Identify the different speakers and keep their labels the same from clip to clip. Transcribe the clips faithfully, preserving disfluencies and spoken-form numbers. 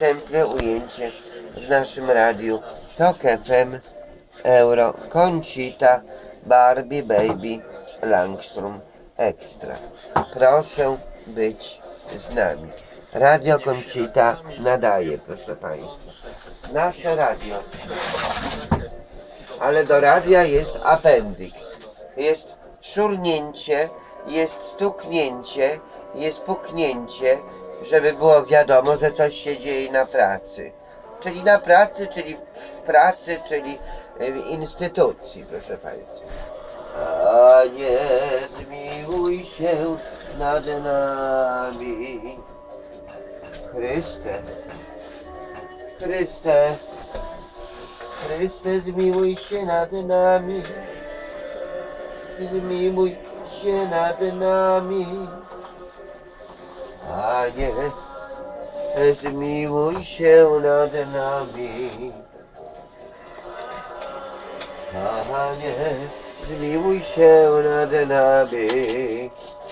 Speaker 1: wstępne ujęcie w naszym radiu Tok F M, Euro, Conchita, Barbie, Baby, Langstrom, Extra. Proszę być z nami. Radio Conchita nadaje, proszę Państwa. Nasze radio. Ale do radia jest appendix. Jest szurnięcie, jest stuknięcie, jest puknięcie, żeby było wiadomo, że coś się dzieje na pracy. Czyli na pracy, czyli w pracy, czyli w instytucji, proszę Państwa. Panie, zmiłuj się nad nami. Chryste, Chryste, Chryste, zmiłuj się nad nami. Zmiłuj się nad nami. Panie, zmiłuj się nad nami. Panie, zmiłuj się nad nami.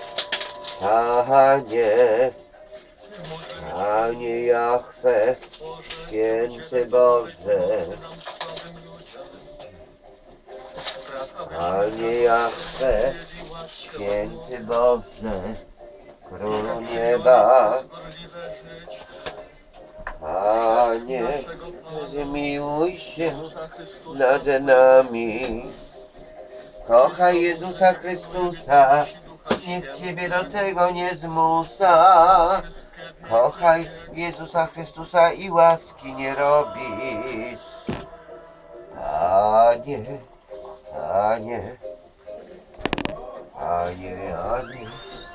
Speaker 1: Panie, Panie Jahwe, święty Boże. Panie Jahwe, święty Boże, Królu nieba. Panie, zmiłuj się nad nami. Kochaj Jezusa Chrystusa, niech Ciebie do tego nie zmusza. Kochaj Jezusa Chrystusa i łaski nie robisz. Panie, Panie, Panie, Panie.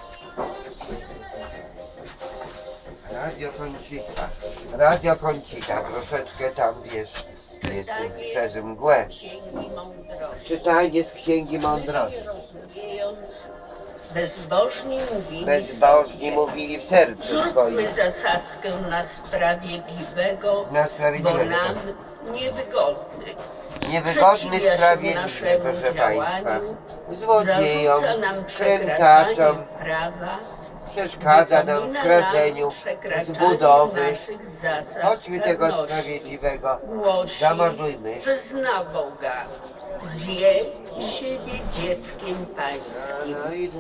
Speaker 1: Radio Conchita, Radio Conchita, troszeczkę tam, wiesz, jest przez mgłę. Czytanie z Księgi Mądrości.
Speaker 2: Bezbożni mówili,
Speaker 1: Bezbożni mówili w sercu
Speaker 2: zróbmy
Speaker 1: swoim.
Speaker 2: zasadzkę na sprawiedliwego,
Speaker 1: Na
Speaker 2: bo
Speaker 1: sprawiedliwego.
Speaker 2: nam niewygodny.
Speaker 1: Niewygodny,
Speaker 2: Przeciwia się
Speaker 1: sprawiedliwy,
Speaker 2: naszemu
Speaker 1: proszę
Speaker 2: działaniu,
Speaker 1: Państwa. Złodziejom,
Speaker 2: zarzuca nam
Speaker 1: krętaczom,
Speaker 2: przekraczanie prawa,
Speaker 1: przeszkadza nam w
Speaker 2: wypomina
Speaker 1: kradzeniu
Speaker 2: nam
Speaker 1: z
Speaker 2: przekraczanie
Speaker 1: budowy.
Speaker 2: naszych zasad
Speaker 1: Chodźmy tego
Speaker 2: pewności.
Speaker 1: sprawiedliwego,
Speaker 2: Głosi,
Speaker 1: zamordujmy.
Speaker 2: że zna Boga, zwie siebie dzieckiem pańskim.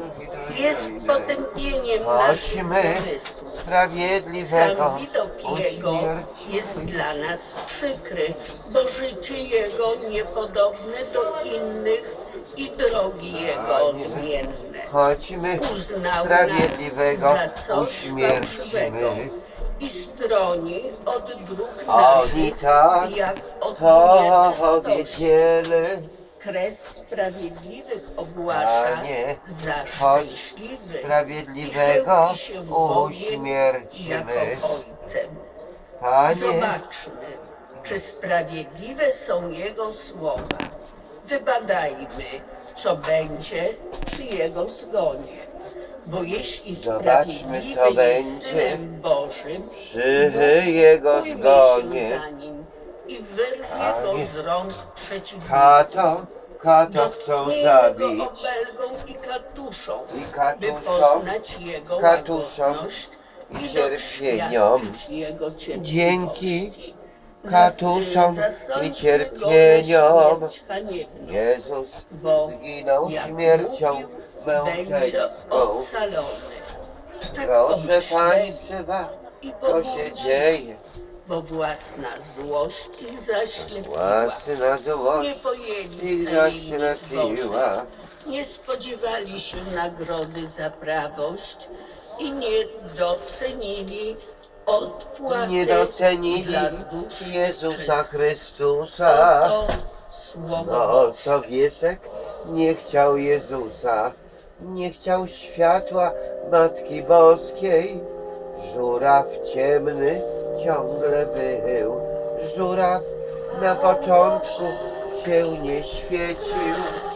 Speaker 2: Jest potępieniem naszych
Speaker 1: Chodźmy
Speaker 2: umysłów.
Speaker 1: sprawiedliwego,
Speaker 2: Sam widok Jego jest dla nas przykry, bo życie Jego niepodobne do innych i drogi Jego odmienne.
Speaker 1: chodźmy
Speaker 2: Uznał
Speaker 1: sprawiedliwego,
Speaker 2: nas za coś fałszywego
Speaker 1: uśmiercimy.
Speaker 2: i stroni od dróg
Speaker 1: Oni
Speaker 2: naszych,
Speaker 1: tak
Speaker 2: jak od
Speaker 1: to
Speaker 2: nieczystości.
Speaker 1: wiedzieli.
Speaker 2: Kres sprawiedliwych ogłasza
Speaker 1: Panie,
Speaker 2: za
Speaker 1: chodź
Speaker 2: szczęśliwy
Speaker 1: sprawiedliwego
Speaker 2: i się Bogiem
Speaker 1: uśmiercimy.
Speaker 2: jako Ojcem.
Speaker 1: Panie,
Speaker 2: Zobaczmy, czy sprawiedliwe są Jego słowa. Wybadajmy, co będzie przy Jego zgonie. Bo jeśli
Speaker 1: Zobaczmy,
Speaker 2: sprawiedliwy
Speaker 1: co
Speaker 2: jest
Speaker 1: będzie
Speaker 2: Synem Bożym,
Speaker 1: przy
Speaker 2: Bóg
Speaker 1: Jego
Speaker 2: ujmie się
Speaker 1: zgonie.
Speaker 2: za nim i wyrwie
Speaker 1: Panie,
Speaker 2: go z rąk przeciwnika.
Speaker 1: Kato, kato chcą
Speaker 2: Dotknie
Speaker 1: zabić.
Speaker 2: go obelgą i katuszą,
Speaker 1: I
Speaker 2: by
Speaker 1: katuszą,
Speaker 2: poznać Jego
Speaker 1: katuszą
Speaker 2: łagodność
Speaker 1: i cierpieniom.
Speaker 2: doświadczyć Jego cierpliwości.
Speaker 1: Dzięki katuszom
Speaker 2: Zasądźmy
Speaker 1: i
Speaker 2: go
Speaker 1: cierpieniom
Speaker 2: na śmierć haniebną,
Speaker 1: Jezus
Speaker 2: bo
Speaker 1: zginął
Speaker 2: jak
Speaker 1: śmiercią
Speaker 2: mówił, będzie
Speaker 1: męczeńską.
Speaker 2: ocalony. Tak
Speaker 1: Proszę
Speaker 2: pomyśleli
Speaker 1: Państwa,
Speaker 2: i
Speaker 1: co się
Speaker 2: pobudzi,
Speaker 1: dzieje?
Speaker 2: bo własna złość ich zaślepiła.
Speaker 1: Własna złość
Speaker 2: Nie pojęli
Speaker 1: ich
Speaker 2: tajemnic
Speaker 1: zaślepiła.
Speaker 2: Bożych. Nie spodziewali się nagrody za prawość i nie docenili odpłaty
Speaker 1: Nie docenili
Speaker 2: dla dusz
Speaker 1: Jezusa
Speaker 2: czystych.
Speaker 1: Chrystusa.
Speaker 2: Oto słowo
Speaker 1: No,
Speaker 2: Boże.
Speaker 1: Sobieszek nie chciał Jezusa, nie chciał światła Matki Boskiej. Żuraw ciemny ciągle był, żuraw na początku się nie świecił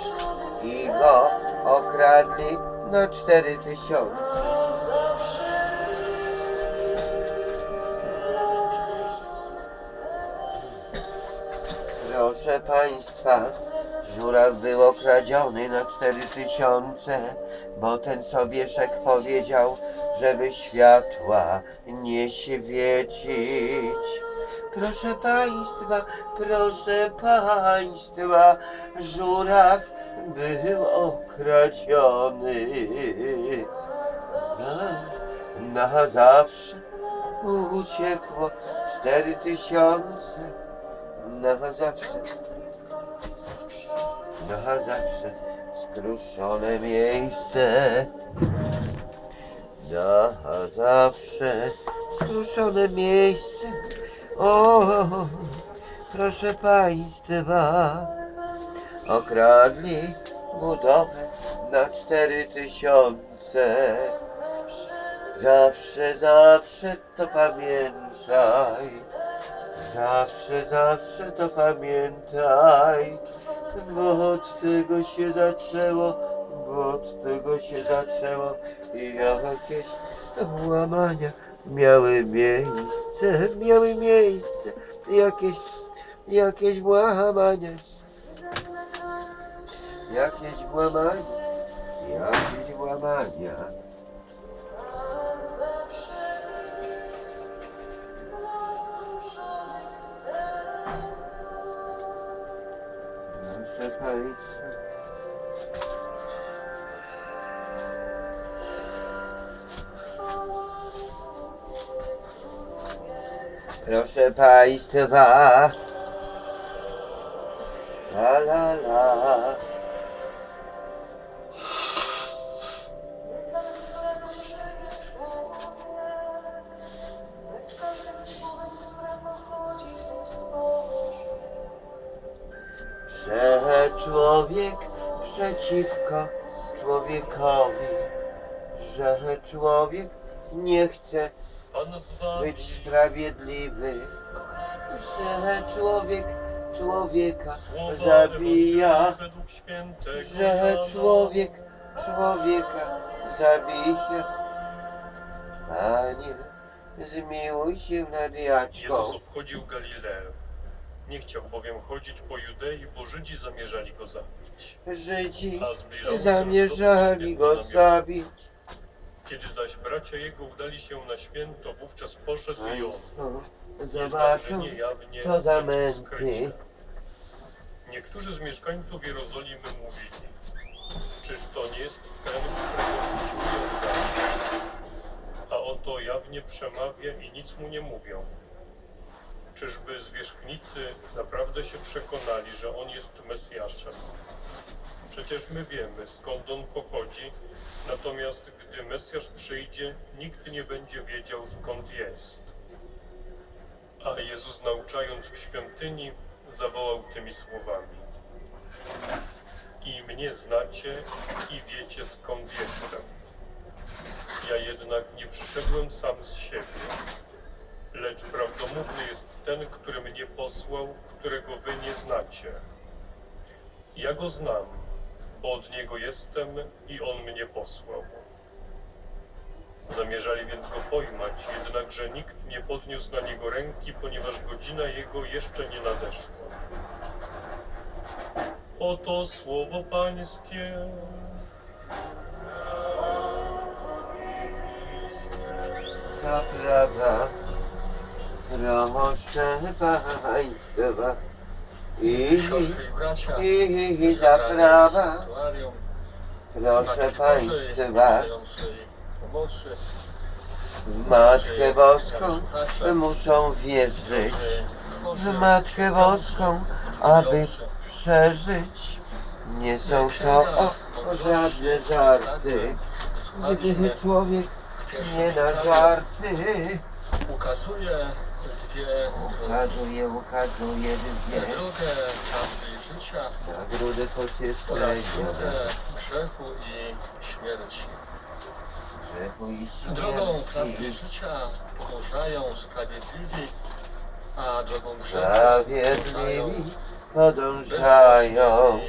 Speaker 1: i go okradli na cztery tysiące. Proszę Państwa, żuraw był okradziony na cztery tysiące, bo ten Sobieszek powiedział, żeby światła nie świecić. Proszę państwa, proszę państwa, żuraw był okradziony. Na, na zawsze uciekło cztery tysiące. Na zawsze, na zawsze skruszone miejsce. Na zawsze skruszone miejsce. O, proszę państwa, okradli budowę na cztery tysiące. Zawsze, zawsze to pamiętaj. Zawsze, zawsze to pamiętaj. Bo od tego się zaczęło, bo od tego się zaczęło i jakieś włamania miały miejsce, miały miejsce, jakieś, jakieś włamania, jakieś włamania, jakieś włamania. Proszę państwa. Proszę państwa. La la la. Że człowiek przeciwko człowiekowi, że człowiek nie chce być sprawiedliwy, że człowiek człowieka zabija, że człowiek człowieka zabija. Panie, zmiłuj się nad Jaćką.
Speaker 3: Jezus obchodził Galileę. Nie chciał bowiem chodzić po Judei, bo Żydzi zamierzali go zabić.
Speaker 1: Żydzi
Speaker 3: A zbliżało się
Speaker 1: zamierzali
Speaker 3: do
Speaker 1: go zabić.
Speaker 3: Kiedy zaś bracia jego udali się na święto, wówczas poszedł i on.
Speaker 1: Państwo zobaczą,
Speaker 3: niejawnie,
Speaker 1: co za
Speaker 3: lecz
Speaker 1: męty.
Speaker 3: skrycie. Niektórzy z mieszkańców Jerozolimy mówili: czyż to nie jest ten, którego usiłują zabić? A oto jawnie przemawia i nic mu nie mówią. Czyżby zwierzchnicy naprawdę się przekonali, że on jest Mesjaszem? Przecież my wiemy, skąd on pochodzi, natomiast gdy Mesjasz przyjdzie, nikt nie będzie wiedział, skąd jest. A Jezus, nauczając w świątyni, zawołał tymi słowami: i mnie znacie i wiecie, skąd jestem. Ja jednak nie przyszedłem sam z siebie, lecz prawdomówny jest ten, który mnie posłał, którego wy nie znacie. Ja go znam, bo od niego jestem i on mnie posłał. Zamierzali więc go pojmać, jednakże nikt nie podniósł na niego ręki, ponieważ godzina jego jeszcze nie nadeszła. Oto słowo Pańskie.
Speaker 1: Ta prawa, proszę państwa. I,
Speaker 4: Siostry i bracia,
Speaker 1: i, i za prawa,
Speaker 4: sanktuarium,
Speaker 1: proszę
Speaker 4: Matki Bożej,
Speaker 1: państwa,
Speaker 4: niezającej pomocy,
Speaker 1: w Matkę Boską muszą wierzyć, w Matkę Boską, aby przeżyć. Nie są to o, o żadne żarty, gdy człowiek nie na żarty.
Speaker 4: ukazuje dwie
Speaker 1: Ukazuje, ukazuje dwie
Speaker 4: drogę prawdy i życia
Speaker 1: nagrody
Speaker 4: oraz
Speaker 1: pocieszenia,
Speaker 4: drogę grzechu i śmierci.
Speaker 1: grzechu i
Speaker 4: Drogą prawdy i
Speaker 1: śmierci.
Speaker 4: życia podążają sprawiedliwi, a drogą grzechu
Speaker 1: Sprawiedliwi podążają,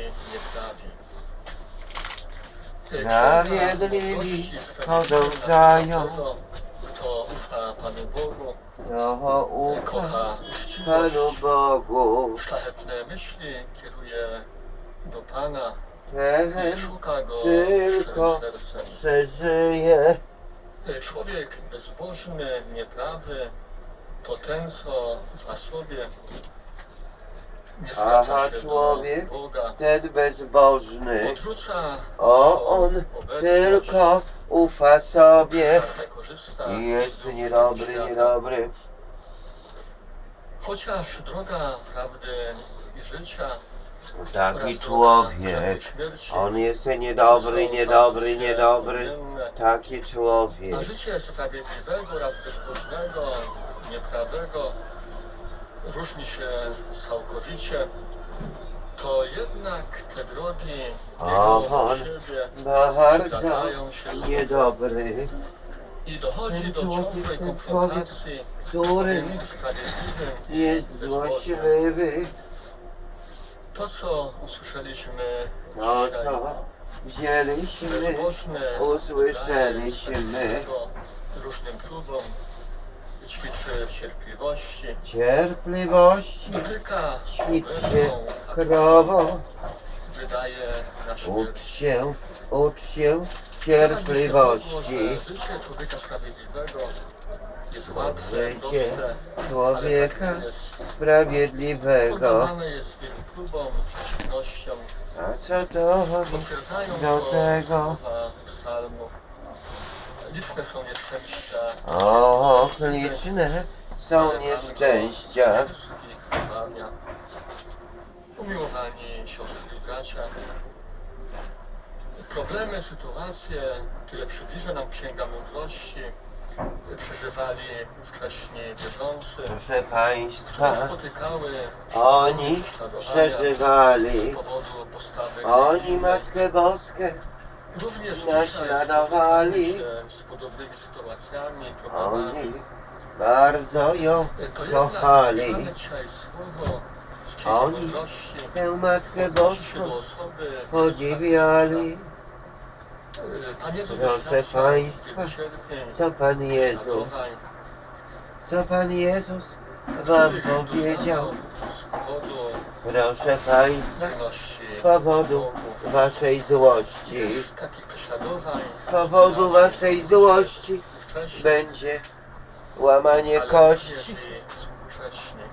Speaker 1: sprawiedliwi podążają,
Speaker 4: kto ufa Panu Bogu,
Speaker 1: to ufa
Speaker 4: kocha
Speaker 1: Panu
Speaker 4: uczciwość,
Speaker 1: Bogu.
Speaker 4: szlachetne myśli kieruje do Pana
Speaker 1: Ten
Speaker 4: i szuka Go
Speaker 1: tylko
Speaker 4: szczerym sercem.
Speaker 1: przeżyje.
Speaker 4: Człowiek bezbożny, nieprawy, to ten, co ufa sobie, nie
Speaker 1: Aha,
Speaker 4: zwraca się
Speaker 1: człowiek,
Speaker 4: do Boga,
Speaker 1: ten bezbożny,
Speaker 4: odrzuca
Speaker 1: o, on
Speaker 4: obecność,
Speaker 1: tylko ufa sobie
Speaker 4: nie korzysta
Speaker 1: i jest
Speaker 4: z dóbr
Speaker 1: niedobry,
Speaker 4: świata.
Speaker 1: niedobry.
Speaker 4: Chociaż droga prawdy i życia
Speaker 1: Taki
Speaker 4: oraz
Speaker 1: człowiek,
Speaker 4: droga śmierci
Speaker 1: on jest niedobry,
Speaker 4: są
Speaker 1: niedobry,
Speaker 4: całkowicie
Speaker 1: niedobry.
Speaker 4: odmienne.
Speaker 1: Taki człowiek.
Speaker 4: A życie sprawiedliwego oraz bezbożnego, nieprawego różni się całkowicie. To jednak te drogi
Speaker 1: O,
Speaker 4: biegną
Speaker 1: on
Speaker 4: do siebie,
Speaker 1: bardzo
Speaker 4: zgadzają się z sobą.
Speaker 1: niedobry,
Speaker 4: I dochodzi
Speaker 1: ten
Speaker 4: do
Speaker 1: człowiek,
Speaker 4: ciągłej
Speaker 1: ten
Speaker 4: konfrontacji
Speaker 1: który
Speaker 4: między sprawiedliwym i
Speaker 1: jest
Speaker 4: bezbożnym.
Speaker 1: złośliwy.
Speaker 4: To, co usłyszeliśmy
Speaker 1: No
Speaker 4: dzisiaj,
Speaker 1: co wzięliśmy,
Speaker 4: bezbożny
Speaker 1: usłyszeliśmy.
Speaker 4: daje swego różnym próbom, ćwiczy w cierpliwości,
Speaker 1: Cierpliwości,
Speaker 4: dotyka
Speaker 1: ćwicz się
Speaker 4: obrębną,
Speaker 1: krowo,
Speaker 4: wydaje na
Speaker 1: ucz
Speaker 4: śmierć.
Speaker 1: się, ucz się cierpliwości.
Speaker 4: Życie człowieka sprawiedliwego jest łatwe,
Speaker 1: Życie
Speaker 4: proste,
Speaker 1: człowieka
Speaker 4: ale takie jest
Speaker 1: sprawiedliwego.
Speaker 4: poddawane jest wielu próbom, przeciwnościom.
Speaker 1: A co to
Speaker 4: Potwierdzają
Speaker 1: do
Speaker 4: to
Speaker 1: tego?
Speaker 4: słowa psalmu. Liczne są nieszczęścia.
Speaker 1: O, liczne są nieszczęścia.
Speaker 4: Wszystkich wybawia. Umiłowani siostry i bracia. Problemy, sytuacje, które przybliża nam Księga Mądrości, przeżywali wcześniej wierzący,
Speaker 1: Proszę
Speaker 4: które
Speaker 1: Państwa,
Speaker 4: spotykały
Speaker 1: oni
Speaker 4: prześladowania
Speaker 1: przeżywali,
Speaker 4: z powodu postawy
Speaker 1: oni
Speaker 4: religijnej.
Speaker 1: Matkę Boską
Speaker 4: Również
Speaker 1: naśladowali.
Speaker 4: spotykamy się z podobnymi sytuacjami, problemami.
Speaker 1: Oni bardzo ją
Speaker 4: To jednak
Speaker 1: kochali.
Speaker 4: czytamy dzisiaj słowo z Księgi
Speaker 1: Oni
Speaker 4: Mądrości.
Speaker 1: tę Matkę
Speaker 4: Odnosi się do
Speaker 1: Boską
Speaker 4: osoby
Speaker 1: podziwiali.
Speaker 4: Pan Jezus
Speaker 1: Proszę
Speaker 4: doświadczał
Speaker 1: Państwa,
Speaker 4: wielu cierpień,
Speaker 1: co Pan Jezus,
Speaker 4: prześladowań,
Speaker 1: co Pan Jezus Wam
Speaker 4: których
Speaker 1: powiedział.
Speaker 4: doznawał z powodu
Speaker 1: Proszę Państwa,
Speaker 4: wierności
Speaker 1: z powodu
Speaker 4: Bogu.
Speaker 1: Waszej złości,
Speaker 4: Ileż takich prześladowań,
Speaker 1: z powodu Waszej złości
Speaker 4: wcześniej,
Speaker 1: będzie łamanie
Speaker 4: ale
Speaker 1: kości.
Speaker 4: również i współcześnie.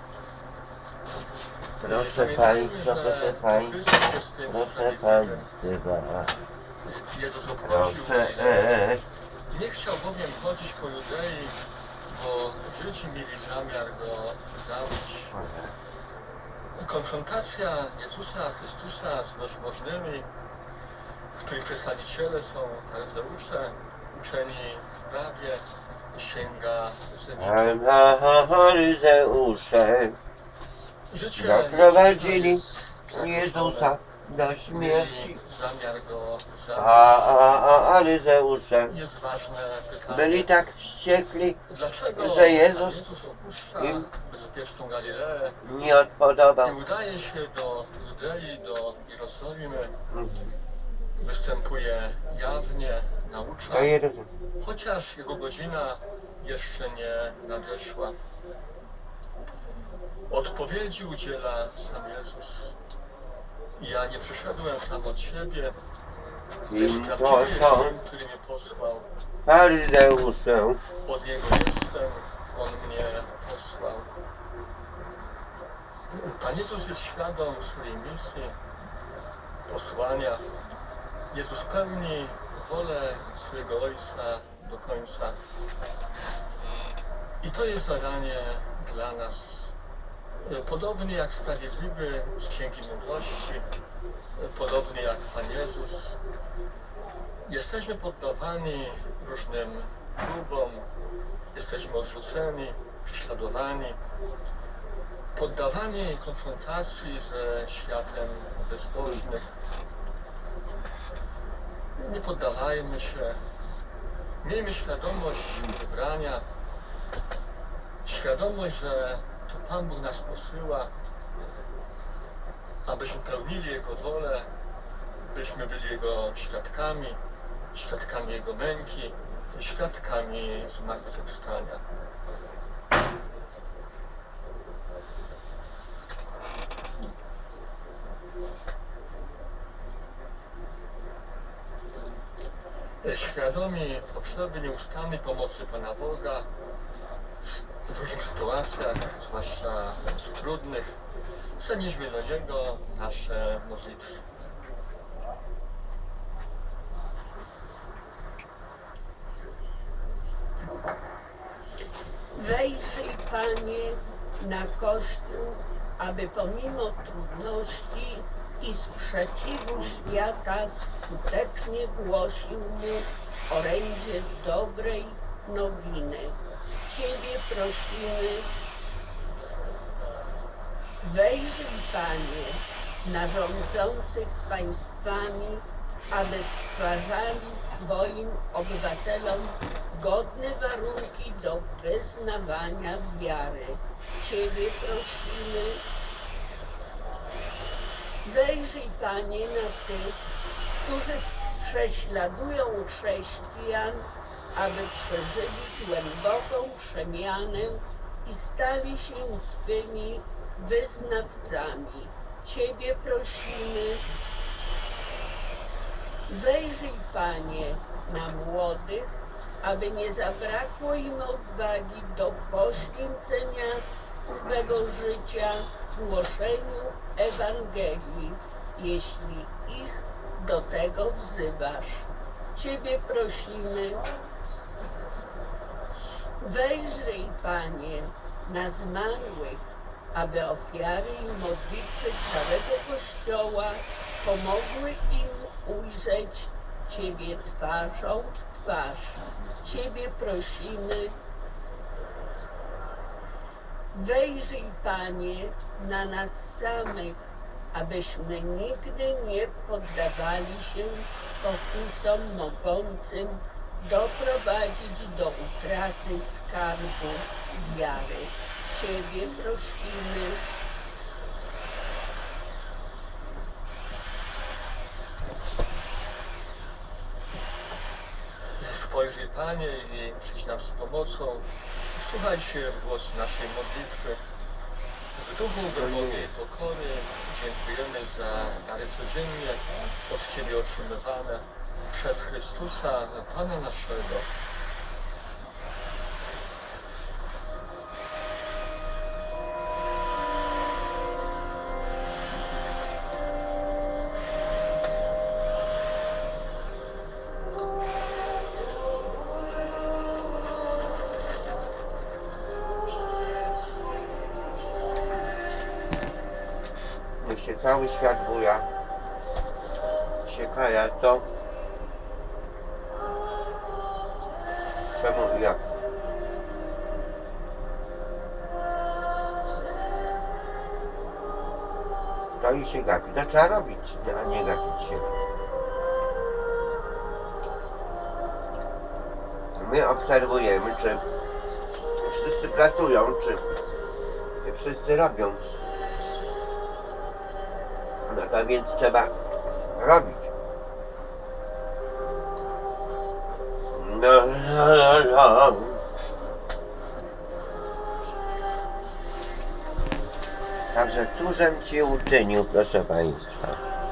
Speaker 1: Proszę
Speaker 4: Pamiętajmy,
Speaker 1: Państwa,
Speaker 4: że
Speaker 1: proszę Państwa,
Speaker 4: Chrystus jest tym
Speaker 1: proszę
Speaker 4: sprawiedliwym.
Speaker 1: Państwa,
Speaker 4: Jezus oprosił
Speaker 1: proszę,
Speaker 4: Galilei.
Speaker 1: e,
Speaker 4: Nie chciał bowiem chodzić po Judei, bo Żydzi mieli zamiar go zabić. Konfrontacja Jezusa Chrystusa z bezbożnymi, których przedstawiciele są faryzeusze, uczeni w prawie, sięga ze
Speaker 1: na faryzeusze
Speaker 4: Życie
Speaker 1: doprowadzili
Speaker 4: jest
Speaker 1: Jezusa do śmierci.
Speaker 4: mieli zamiar go zabić.
Speaker 1: A, a, a faryzeusze
Speaker 4: Jest ważne pytanie.
Speaker 1: byli tak wściekli,
Speaker 4: Dlaczego
Speaker 1: że Jezus
Speaker 4: Pan Jezus opuszcza
Speaker 1: im
Speaker 4: bezpieczną Galileę
Speaker 1: nie odpodobał.
Speaker 4: i udaje się do Judei, do Jerozolimy,
Speaker 1: Mhm.
Speaker 4: występuje jawnie, naucza,
Speaker 1: Do Jerozolimy.
Speaker 4: chociaż jego godzina jeszcze nie nadeszła. Odpowiedzi udziela sam Jezus. Ja nie przyszedłem sam od siebie, lecz
Speaker 1: Im
Speaker 4: prawdziwy jest
Speaker 1: to są
Speaker 4: ten, który mnie posłał.
Speaker 1: faryzeusze.
Speaker 4: Od Niego jestem, On mnie posłał. Pan Jezus jest świadom swojej misji, posłania. Jezus pełni wolę swojego Ojca do końca. I to jest zadanie dla nas. Podobnie jak sprawiedliwy z Księgi Mądrości, podobnie jak Pan Jezus, jesteśmy poddawani różnym próbom, jesteśmy odrzuceni, prześladowani, poddawani konfrontacji ze światem bezbożnych. Nie poddawajmy się, miejmy świadomość wybrania, świadomość, że to Pan Bóg nas posyła, abyśmy pełnili Jego wolę, byśmy byli Jego świadkami, świadkami Jego męki, świadkami zmartwychwstania. Świadomi potrzeby nieustannej pomocy Pana Boga, w różnych sytuacjach, zwłaszcza w trudnych, przenieśmy do Niego nasze modlitwy.
Speaker 2: Wejrzyj, Panie, na Kościół, aby pomimo trudności i sprzeciwu świata skutecznie głosił mu orędzie dobrej nowiny. Ciebie prosimy. Wejrzyj, Panie, na rządzących państwami, aby stwarzali swoim obywatelom godne warunki do wyznawania wiary. Ciebie prosimy. Wejrzyj, Panie, na tych, którzy prześladują chrześcijan, aby przeżyli głęboką przemianę i stali się Twymi wyznawcami. Ciebie prosimy. Wejrzyj, Panie, na młodych, aby nie zabrakło im odwagi do poświęcenia swego życia głoszeniu Ewangelii, jeśli ich do tego wzywasz. Ciebie prosimy. Wejrzyj, Panie, na zmarłych, aby ofiary i modlitwy całego Kościoła pomogły im ujrzeć Ciebie twarzą w twarz. Ciebie prosimy. Wejrzyj, Panie, na nas samych, abyśmy nigdy nie poddawali się pokusom mogącym doprowadzić do utraty skarbu wiary. Ciebie prosimy.
Speaker 4: Spojrzyj, Panie, i przyjdź nam z pomocą. Wsłuchaj się w głos naszej modlitwy. W duchu głębokiej pokory dziękujemy za dary codziennie od Ciebie otrzymywane przez Chrystusa, Pana naszego.
Speaker 1: Niech się cały świat buja, się kaja, to czemu i jak? Stoi się gapi, to trzeba robić, a nie gapić się. My obserwujemy, czy wszyscy pracują, czy nie wszyscy robią. No to więc trzeba robić. No, no, no, no. Także cóżem Ci uczynił, proszę Państwa.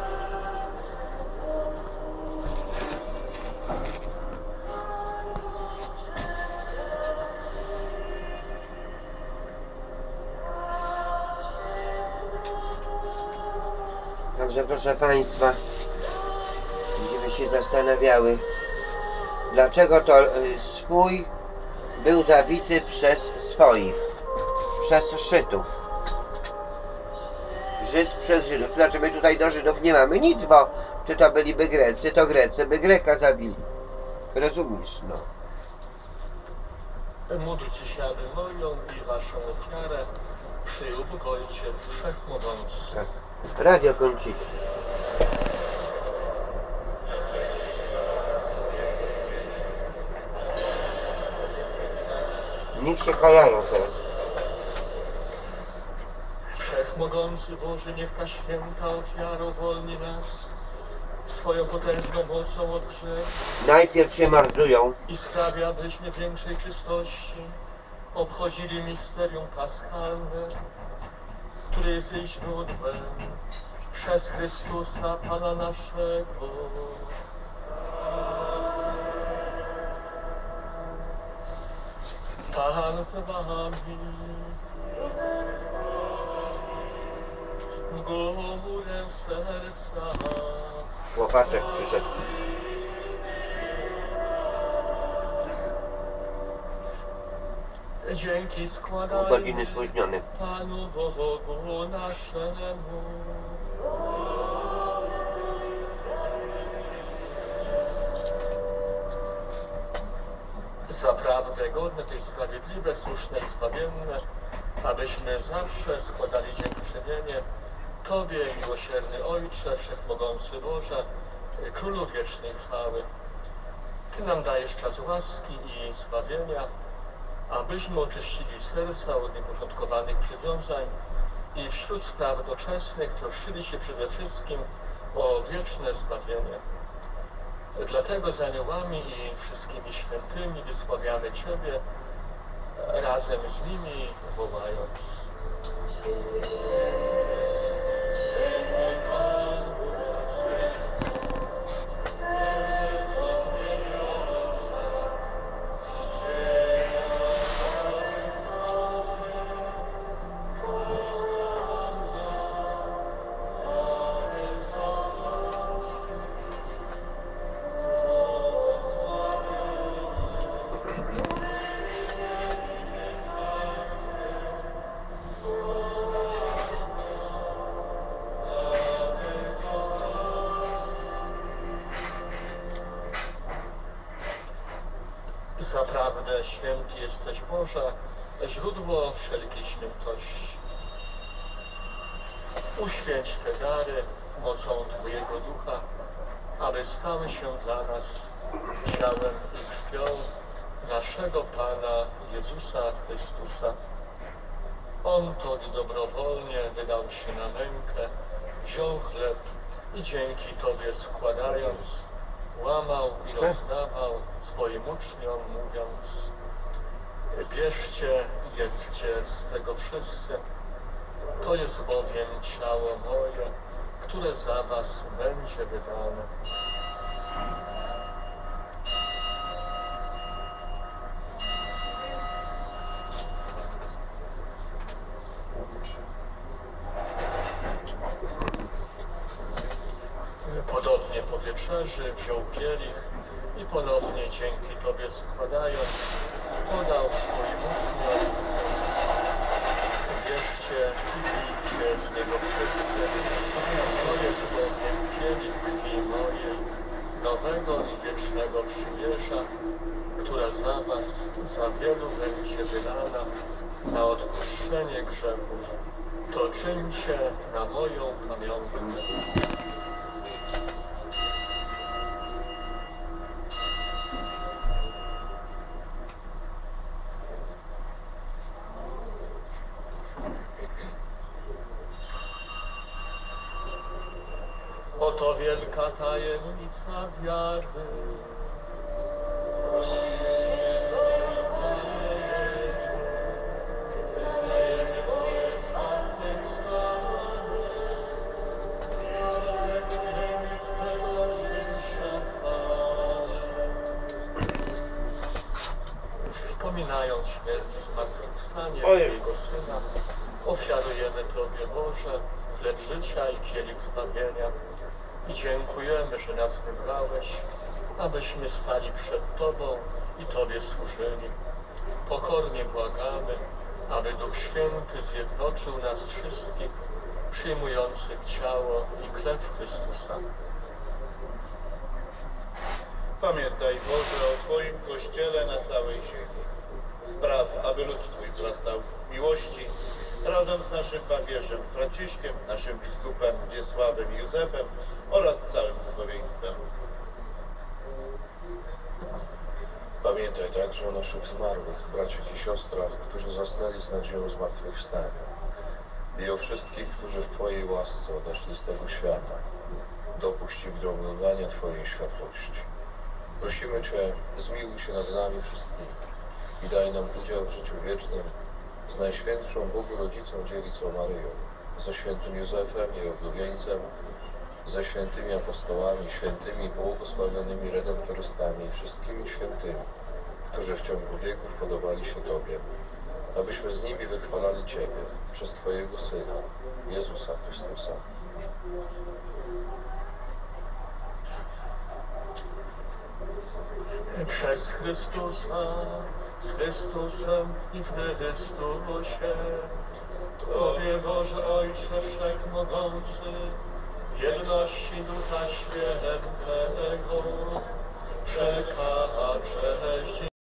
Speaker 1: Także proszę Państwa, będziemy się zastanawiały, dlaczego to swój był zabity przez swoich, przez Szytów. Żyd przez Żydów. To znaczy my tutaj do Żydów nie mamy nic, bo czy to byliby Grecy, to Grecy by Greka zabili. Rozumiesz, no.
Speaker 4: Módlcie się, aby moją i Waszą ofiarę przyjął Bóg Ojciec Wszechmogący.
Speaker 1: Tak. Radio kończycie. Niech się kajają teraz.
Speaker 4: Wszechmogący Boże, niech ta święta ofiara uwolni nas swoją potężną mocą od grzechu
Speaker 1: Najpierw się mordują.
Speaker 4: i sprawia, abyśmy większej czystości obchodzili misterium paschalne, które jest jej źródłem, przez Chrystusa Pana naszego. Pan z wami. W górę serca.
Speaker 1: Łopaczek przyszedł.
Speaker 4: Dzięki
Speaker 1: Pół
Speaker 4: składamy
Speaker 1: godziny spóźniony.
Speaker 4: Panu Bogu naszemu. Zaprawdę godne tej sprawiedliwe, słuszne i zbawienne, abyśmy zawsze składali dziękczynienie Tobie, miłosierny Ojcze, Wszechmogący Boże, Królu wiecznej chwały. Ty nam dajesz czas łaski i zbawienia, abyśmy oczyścili serca od nieporządkowanych przywiązań i wśród spraw doczesnych troszczyli się przede wszystkim o wieczne zbawienie. Dlatego z aniołami i wszystkimi świętymi wysławiamy Ciebie, razem z nimi wołając. Święty, święty Panu Zaprawdę święty jesteś Boże, źródło wszelkiej świętości. Uświęć te dary mocą Twojego Ducha, aby stały się dla nas ciałem i krwią naszego Pana Jezusa Chrystusa. On to dobrowolnie wydał się na mękę, wziął chleb i dzięki Tobie składając, łamał i rozdawał swoim uczniom, mówiąc: bierzcie i jedzcie z tego wszyscy, to jest bowiem ciało moje, które za was będzie wydane. Podobnie po wieczerzy wziął kielich i ponownie dzięki Tobie składając, podał swoim uczniom: bierzcie i pijcie z niego wszyscy, to jest bowiem kielich krwi mojej, nowego i wiecznego przymierza, która za was, za wielu będzie wydana na odpuszczenie grzechów. To czyńcie na moją pamiątkę. Oto wielka tajemnica wiary. Wyznajemy Twoje zmartwychwstanie i oczekujemy Twego przyjścia w chwale. Wspominając śmierć i zmartwychwstanie Twojego Syna, ofiarujemy Tobie, Boże, chleb życia i kielich zbawienia. I dziękujemy, że nas wybrałeś, abyśmy stali przed Tobą i Tobie służyli. Pokornie błagamy, aby Duch Święty zjednoczył nas wszystkich, przyjmujących ciało i krew Chrystusa.
Speaker 5: Pamiętaj, Boże, o Twoim Kościele na całej ziemi. Spraw, aby lud Twój wzrastał w miłości, razem z naszym papieżem Franciszkiem, naszym biskupem Wiesławem i Józefem oraz całym duchowieństwem.
Speaker 6: Pamiętaj także o naszych zmarłych, braciach i siostrach, którzy zasnęli z nadzieją zmartwychwstania, i o wszystkich, którzy w Twojej łasce odeszli z tego świata. Dopuść ich do oglądania Twojej światłości. Prosimy Cię, zmiłuj się nad nami wszystkimi i daj nam udział w życiu wiecznym z Najświętszą Bogu Rodzicą Dziewicą Maryją, ze świętym Józefem, jej oblubieńcem, ze świętymi apostołami, świętymi błogosławionymi redemptorystami i wszystkimi świętymi, którzy w ciągu wieków podobali się Tobie, abyśmy z nimi wychwalali Ciebie przez Twojego Syna, Jezusa Chrystusa.
Speaker 4: Przez Chrystusa, z Chrystusem i w Chrystusie, Tobie Boże Ojcze Wszechmogący, w jedności Ducha Świętego, wszelka cześć